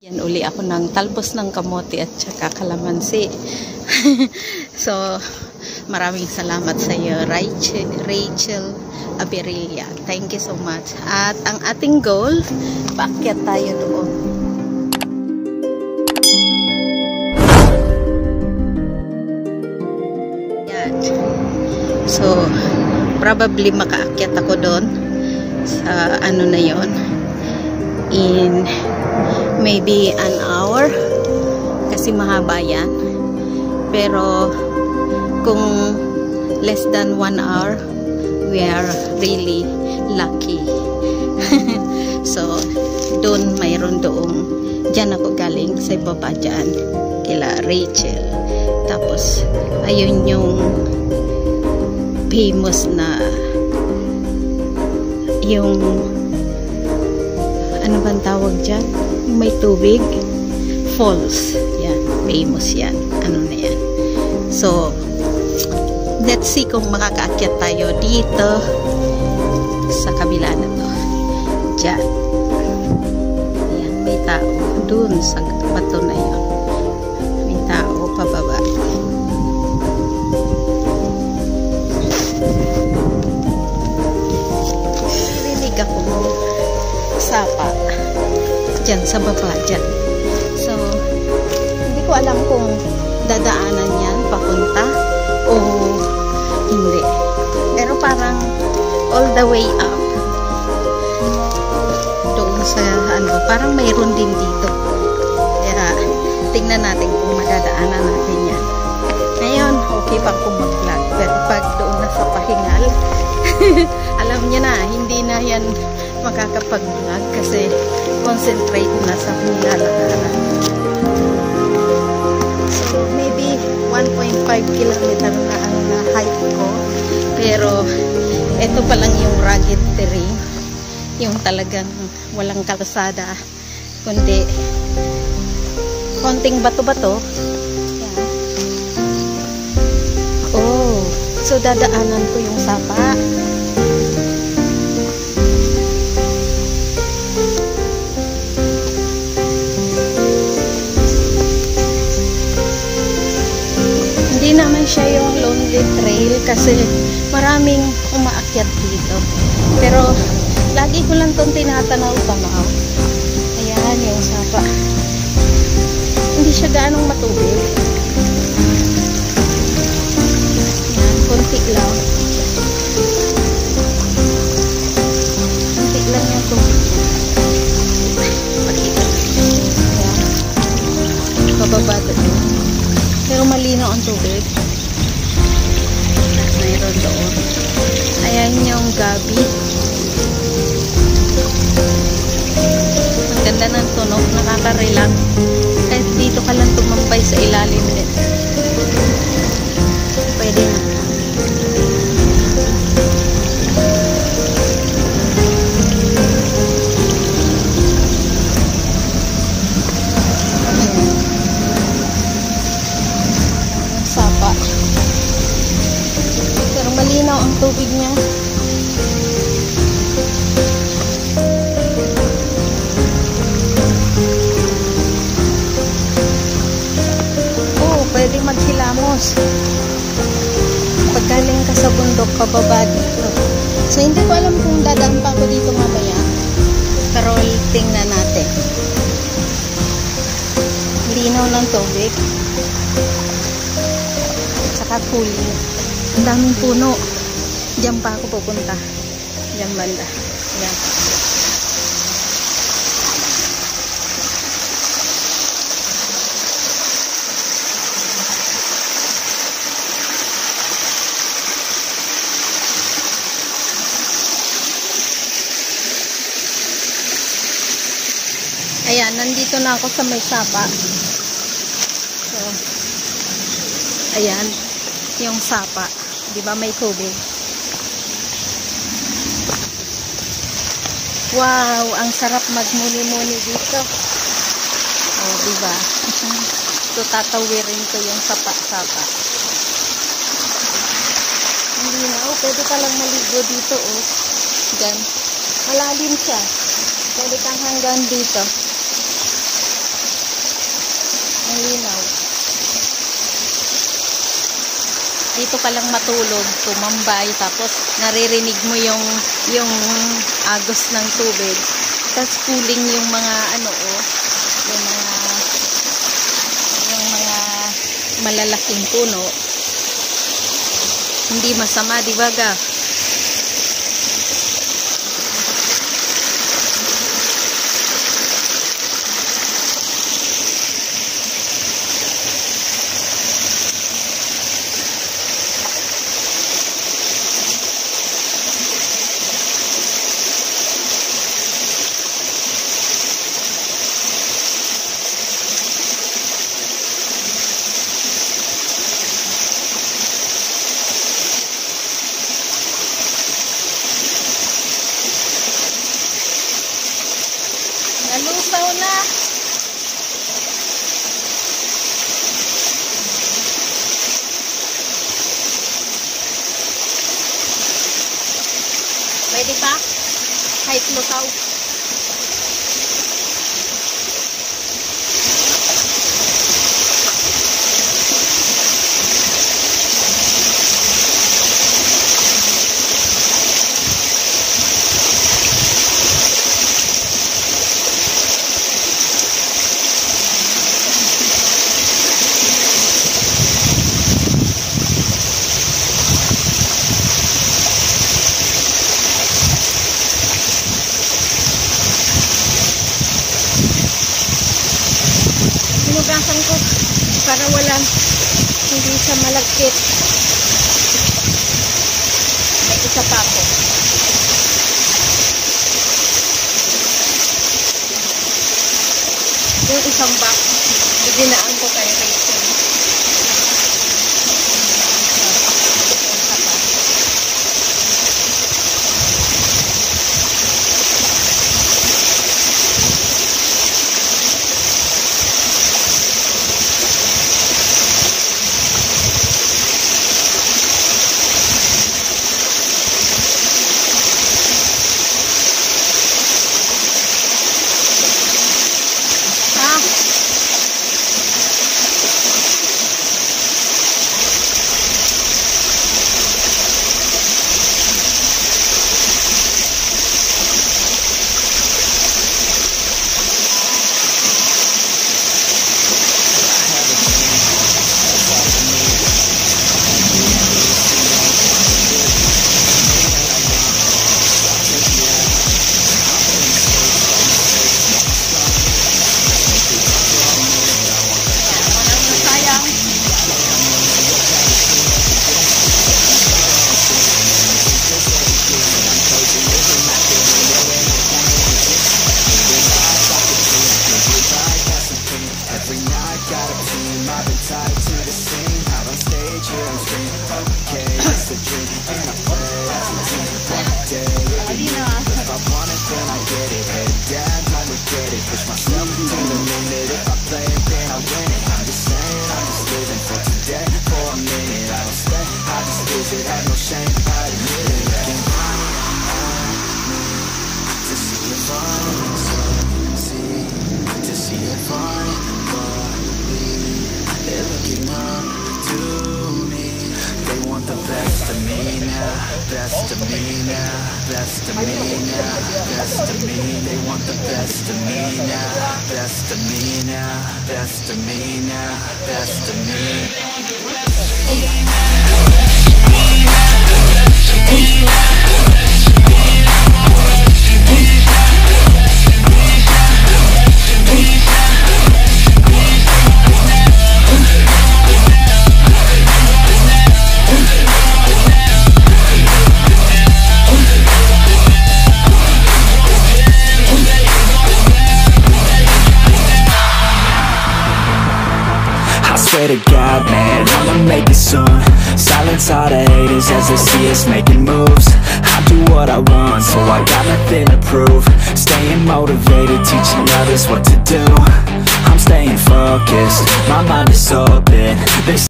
Yan uli ako ng talbos ng kamote at saka kalamansi. So, maraming salamat sa iyo, Rachel Aberilla. Thank you so much. At ang ating goal, paakyat tayo doon. Yan. So, probably makaakyat ako doon sa ano na yon in maybe an hour kasi mahaba yan, pero kung less than 1 hour we are really lucky. So doon mayroon doong dyan ako galing sa baba dyan kila Rachel, tapos ayun yung famous na yung ano bang tawag dyan? May tubig. Falls. Yan. Famous yan. Ano na yan. So, let's see kung makakaakyat tayo dito sa kabila na to. Dyan. Yan. May tao. Dun sa bato na yun. May tao pababa. Narinig ako sapa dyan sa baba dyan. So hindi ko alam kung dadaanan yan papunta o hindi, pero parang all the way up doon sa ano, parang mayroon din dito, kaya tingnan natin kung madadaanan natin yan. Ngayon okay pa kung mag-vlog, pero pag doon na sa pahingal alam niya na, hindi na yan makakapag-vlog kasi concentrate na sa nilalakaran. So maybe 1.5 kilometer na ang height ko, pero ito pa lang yung rugged terrain, yung talagang walang kalsada kundi konting bato-bato. Oh, so dadaanan ko yung sapa. Hindi naman siya yung lonely trail kasi maraming umaakyat dito, pero lagi ko lang itong tinatanaw-tanaw. Ayan yung sapa, hindi siya gaanong matubig. Ayan, konti lang yung tubig. Pakita. Ayan, pababa doon, pero malinaw ang tubig. Mayroon doon. Ayan yung gabi. Ang ganda ng tunog, nakaka-relax. Kahit dito ka lang tumambay sa ilalim din, pwede na. Malinaw ang tubig niya. Oh, pwede maghilamos pag galing ka sa bundok pababa dito. So hindi ko alam kung dadaan pa ako dito mamaya, pero tingnan natin. Linaw ng tubig at saka cooling. Ang daming puno. Diyan pa ako pupunta. Diyan banda. Yan. Ayan, nandito na ako sa may sapa. So, ayan, yung sapa. Diba may tubig? Wow, ang sarap magmuni-muni dito. Oh, diba? So, tatawirin ko yung sapa-sapa. Hindi na, oh, pwede ka lang maligo dito, oh. Diyan. Malalim siya. Pwede kang hanggang dito. dito ka lang matulog, tumambay, tapos naririnig mo yung agos ng tubig. Tapos cooling yung mga ano yung mga malalaking puno. Hindi masama, di ba ga? Nalusaw na. Pwede pa? Kahit lusaw. Hinugasan ko para hindi siya malagkit. May isa pa ako. Yung isang box, ibinaan ko kay Rachel. Best of me now, best of me now, best of me. They want the best of me now, best of me now, best of me now, best of me. Swear to God, man, I'ma make it soon. Silence all the haters as they see us making moves. I do what I want, so I got nothing to prove. Staying motivated, teaching others what to do. I'm staying focused, my mind is open.